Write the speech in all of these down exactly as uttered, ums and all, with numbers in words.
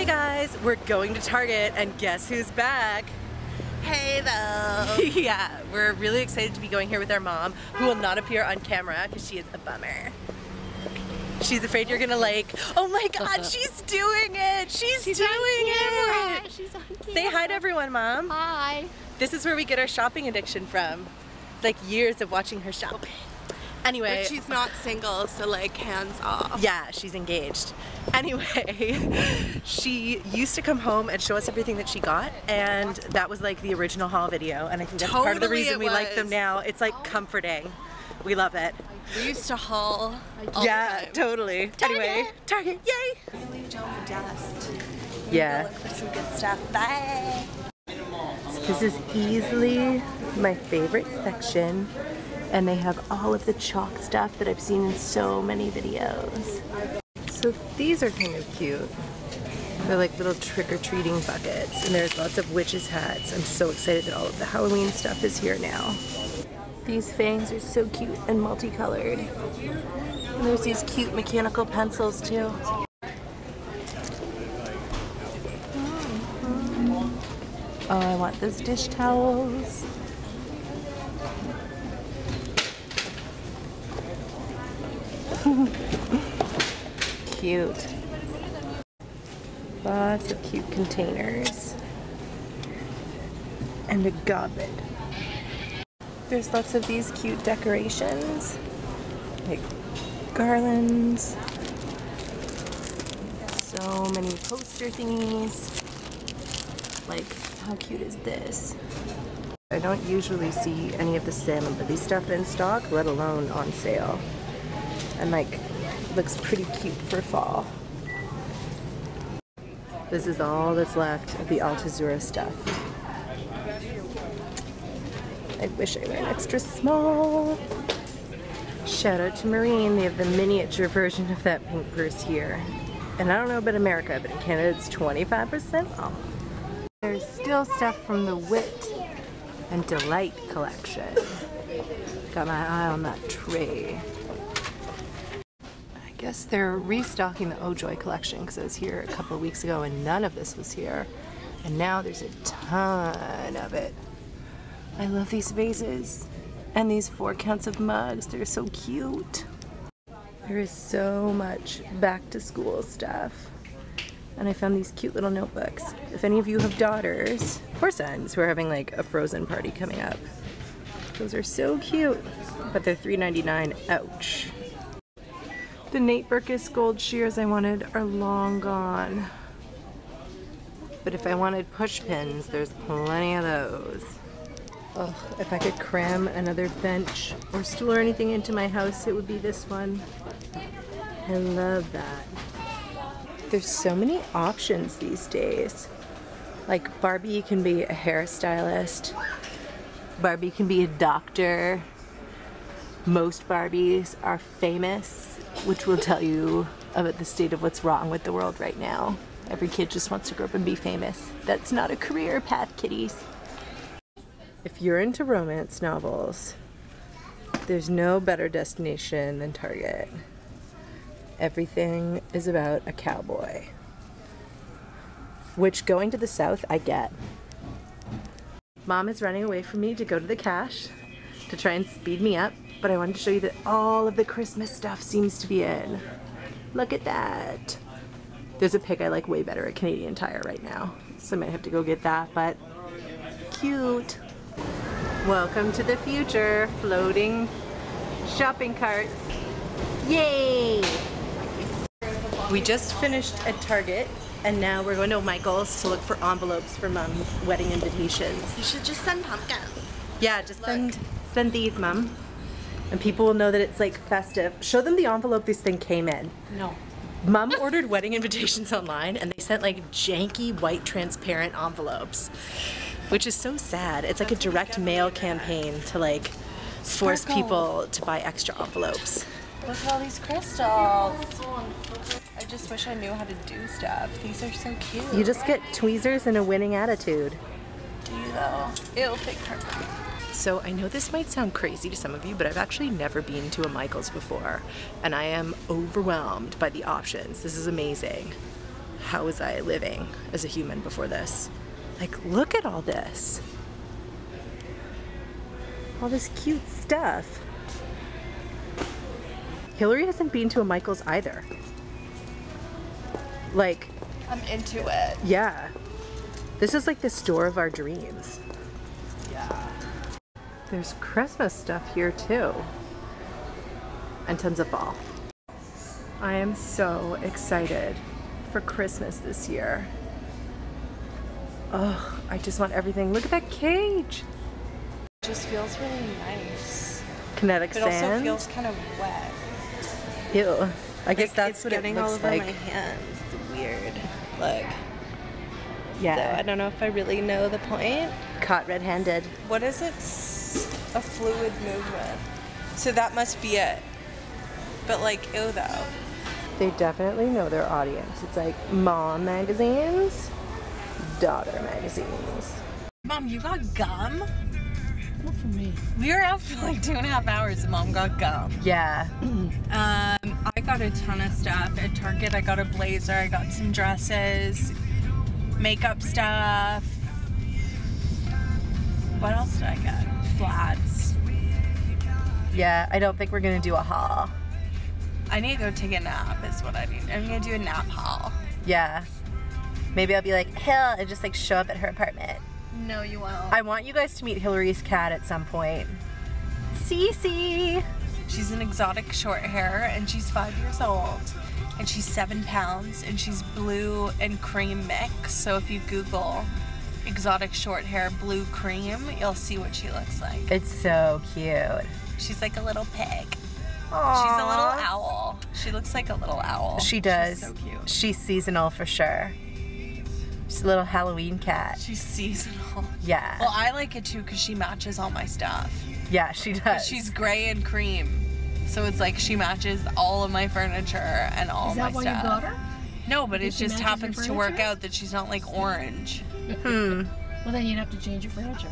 guys, we're going to Target and guess who's back? Hey though. Yeah, we're really excited to be going here with our mom, who will not appear on camera because she is a bummer. She's afraid you're gonna like, oh my god, she's doing it! She's, she's doing it! She's on camera. Say hi to everyone, Mom. Hi. This is where we get our shopping addiction from. It's like years of watching her shop. Anyway. But she's not single, so like hands off. Yeah, she's engaged. Anyway, she used to come home and show us everything that she got, and that was like the original haul video, and I think that's totally part of the reason we was. like them now. It's like comforting. We love it. We used to haul all Yeah, the time. totally. Target. Anyway, Target, yay! Really don't dust. Yeah. Look for some good stuff. Bye. So this is easily my favorite section, and they have all of the chalk stuff that I've seen in so many videos. So these are kind of cute. They're like little trick-or-treating buckets, and there's lots of witches' hats. I'm so excited that all of the Halloween stuff is here now. These fangs are so cute and multicolored. And there's these cute mechanical pencils too. Oh, I want those dish towels. Cute. Lots of cute containers. And a goblet. There's lots of these cute decorations, like garlands. So many poster thingies. Like, how cute is this? I don't usually see any of the salmon, but these stuff in stock, let alone on sale. And like, looks pretty cute for fall. This is all that's left of the Altazura stuff. I wish I were an extra small. Shout out to Marine, they have the miniature version of that pink purse here. And I don't know about America, but in Canada it's twenty-five percent off. There's still stuff from the Wit and Delight collection. Got my eye on that tray. I guess they're restocking the Ojoy collection because I was here a couple of weeks ago and none of this was here. And now there's a ton of it. I love these vases and these four counts of mugs. They're so cute. There is so much back to school stuff. And I found these cute little notebooks. If any of you have daughters or sons who are having like a Frozen party coming up, those are so cute, but they're three ninety-nine. Ouch. The Nate Berkus gold shears I wanted are long gone. But if I wanted push pins, there's plenty of those. Oh, if I could cram another bench or stool or anything into my house, it would be this one. I love that. There's so many options these days. Like Barbie can be a hairstylist. Barbie can be a doctor. Most Barbies are famous, which will tell you about the state of what's wrong with the world right now. Every kid just wants to grow up and be famous. That's not a career path, kiddies. If you're into romance novels, there's no better destination than Target. Everything is about a cowboy. Which, going to the south, I get. Mom is running away from me to go to the cash to try and speed me up, but I wanted to show you that all of the Christmas stuff seems to be in. Look at that. There's a pick I like way better at Canadian Tire right now, so I might have to go get that, but cute. Welcome to the future, floating shopping carts. Yay! We just finished at Target, and now we're going to Michael's to look for envelopes for Mom's wedding invitations. You should just send pumpkins. Yeah, just send, send these, Mom. And people will know that it's like festive. Show them the envelope this thing came in. No. Mom ordered wedding invitations online, and they sent like janky white transparent envelopes, which is so sad. It's like a direct mail campaign to like force people to buy extra envelopes. Look at all these crystals. I just wish I knew how to do stuff. These are so cute. You just get tweezers and a winning attitude. Do you though? Ew, fake heart. So I know this might sound crazy to some of you, but I've actually never been to a Michael's before, and I am overwhelmed by the options. This is amazing. how was I living as a human before this? Like, look at all this. All this cute stuff. Hillary hasn't been to a Michael's either. Like, I'm into it. yeah. This is like the store of our dreams. Yeah. There's Christmas stuff here too. And tons of fall. I am so excited for Christmas this year. Oh, I just want everything. Look at that cage. It just feels really nice. Kinetic It sand. also feels kind of wet. Ew. I guess Like, that's it's what getting it all looks over like. my hands. It's weird. Look. Yeah. So I don't know if I really know the point. Caught red-handed. What is it? S- A fluid movement. So that must be it. But like, ew though. They definitely know their audience. It's like mom magazines, daughter magazines. Mom, you got gum? Not for me. We were out for like two and a half hours and Mom got gum. Yeah. Um, I got a ton of stuff at Target. I got a blazer. I got some dresses, makeup stuff. What else did I get? Flats. Yeah, I don't think we're gonna do a haul. I need to go take a nap is what I need. I'm gonna do a nap haul. Yeah. Maybe I'll be like, Hill, and just like show up at her apartment. No, you won't. I want you guys to meet Hillary's cat at some point. Cece. She's an exotic short hair and she's five years old. And she's seven pounds and she's blue and cream mix. So if you Google exotic short hair blue cream, you'll see what she looks like. It's so cute. She's like a little pig. Aww. She's a little owl. She looks like a little owl. She does. She's so cute. She's seasonal for sure. She's a little Halloween cat. She's seasonal. Yeah. Well, I like it too because she matches all my stuff. Yeah, she does. She's gray and cream. So it's like she matches all of my furniture and all Is my that why stuff. you got her? No, but it Because she just matches your happens to work furniture? out that she's not like orange. Hmm. Well, then you'd have to change your furniture.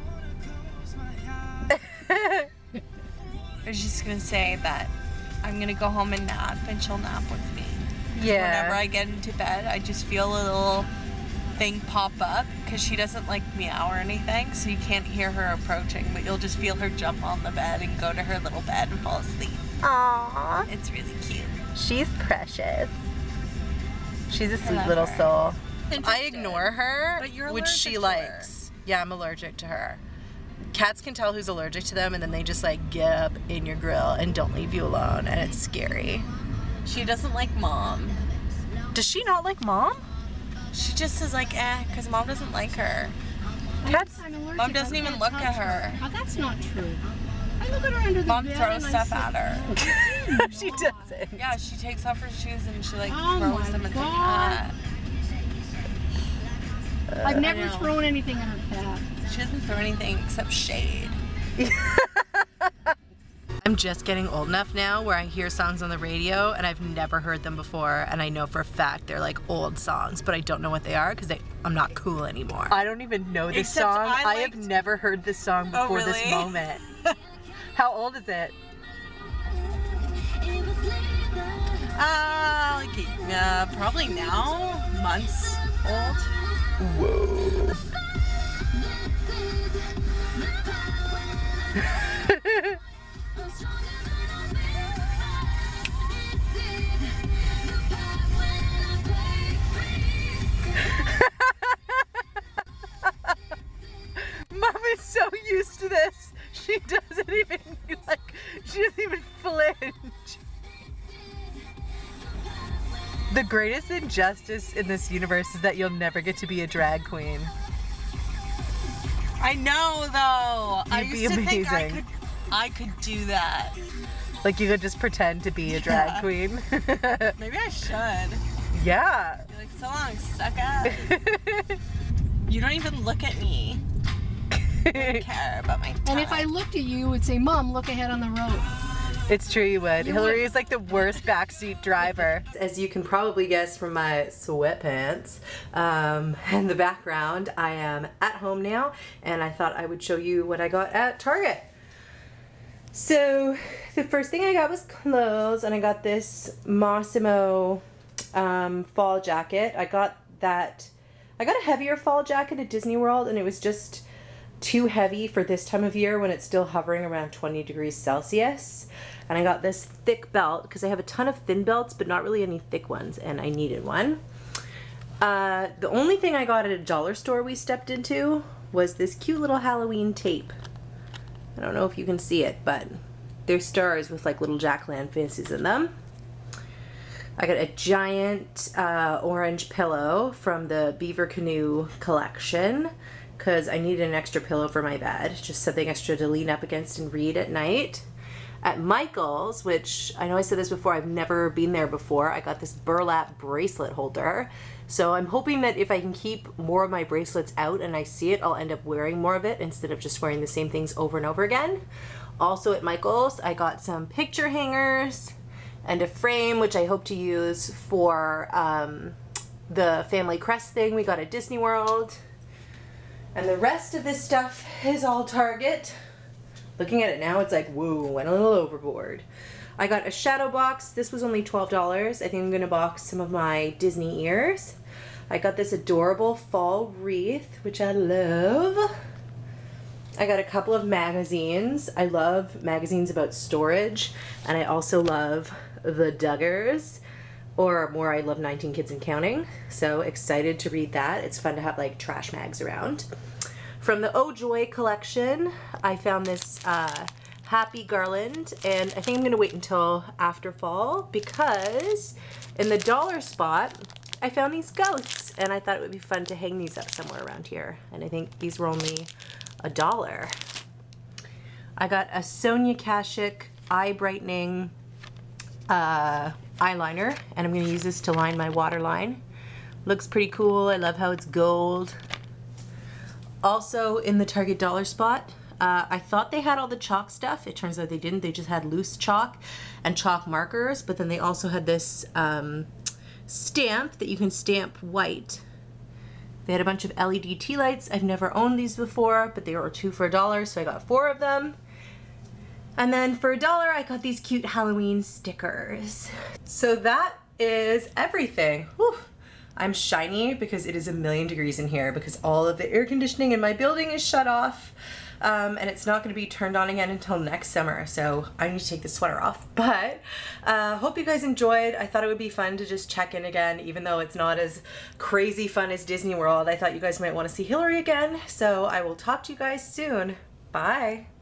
I was just gonna say that I'm gonna go home and nap and she'll nap with me. Yeah. Whenever I get into bed, I just feel a little thing pop up because she doesn't like meow or anything, so you can't hear her approaching, but you'll just feel her jump on the bed and go to her little bed and fall asleep. Aww. It's really cute. She's precious. She's a sweet love little her. soul. I Interested. ignore her, But you're which she allergic to her. likes. Yeah, I'm allergic to her. Cats can tell who's allergic to them, and then they just like get up in your grill and don't leave you alone, and it's scary. She doesn't like mom. Does she not like mom? She just is like, eh, because mom doesn't like her. Cats. I'm allergic. Mom doesn't I even can't look touch at her. Oh, that's not true. I look at her under the Mom bed throws and stuff I at her. her. She doesn't. Yeah, she takes off her shoes and she like Oh throws my them at the God. cat. I've never I know. thrown anything at her cat. She doesn't throw anything except shade. I'm just getting old enough now where I hear songs on the radio and I've never heard them before, and I know for a fact they're like old songs, but I don't know what they are because I'm not cool anymore. I don't even know this Except song. I I, have liked- never heard this song Oh, before this really? moment. How old is it? Uh, like, uh, probably now, months old. Whoa. Mom is so used to this. She doesn't even like, she doesn't even flinch. The greatest injustice in this universe is that you'll never get to be a drag queen. I know, though. I You'd be used to think I amazing. could, I could do that. Like you could just pretend to be a drag Yeah. queen. Maybe I should. Yeah. Be like, so long, suck up. You don't even look at me. You don't care about my And if I time. looked at you, you would say, Mom, look ahead on the road. It's true you would. You Hillary would. is like the worst backseat driver. As you can probably guess from my sweatpants um, in the background, I am at home now, and I thought I would show you what I got at Target. So the first thing I got was clothes, and I got this Massimo um, fall jacket. I got that, I got a heavier fall jacket at Disney World, and it was just too heavy for this time of year when it's still hovering around twenty degrees Celsius. And I got this thick belt because I have a ton of thin belts, but not really any thick ones, and I needed one. Uh, the only thing I got at a dollar store we stepped into was this cute little Halloween tape. I don't know if you can see it, but they're stars with like little jack-o'-lantern faces in them. I got a giant uh, orange pillow from the Beaver Canoe collection because I needed an extra pillow for my bed, just something extra to lean up against and read at night. At Michael's, which I know I said this before, I've never been there before, I got this burlap bracelet holder. So I'm hoping that if I can keep more of my bracelets out and I see it, I'll end up wearing more of it instead of just wearing the same things over and over again. Also at Michael's, I got some picture hangers and a frame, which I hope to use for um, the family crest thing we got at Disney World. And the rest of this stuff is all Target. Looking at it now, it's like, whoa, went a little overboard. I got a shadow box. This was only twelve dollars. I think I'm gonna box some of my Disney ears. I got this adorable fall wreath, which I love. I got a couple of magazines. I love magazines about storage, and I also love The Duggars, or more, I love nineteen Kids and Counting. So excited to read that. It's fun to have like trash mags around. From the Oh Joy collection, I found this uh, Happy Garland, and I think I'm gonna wait until after fall because in the dollar spot, I found these ghosts, and I thought it would be fun to hang these up somewhere around here. And I think these were only a dollar. I got a Sonia Kashuk eye brightening uh, eyeliner, and I'm gonna use this to line my waterline. Looks pretty cool. I love how it's gold. Also in the Target dollar spot, uh, I thought they had all the chalk stuff. It turns out they didn't. They just had loose chalk and chalk markers, but then they also had this um, stamp that you can stamp white. They had a bunch of L E D tea lights. I've never owned these before, but they were two for a dollar, so I got four of them. And then for a dollar, I got these cute Halloween stickers. So that is everything. Whew. I'm shiny because it is a million degrees in here because all of the air conditioning in my building is shut off, um, and it's not going to be turned on again until next summer, so I need to take the sweater off. But uh, hope you guys enjoyed. I thought it would be fun to just check in again, even though it's not as crazy fun as Disney World. I thought you guys might want to see Hillary again, so I will talk to you guys soon. Bye.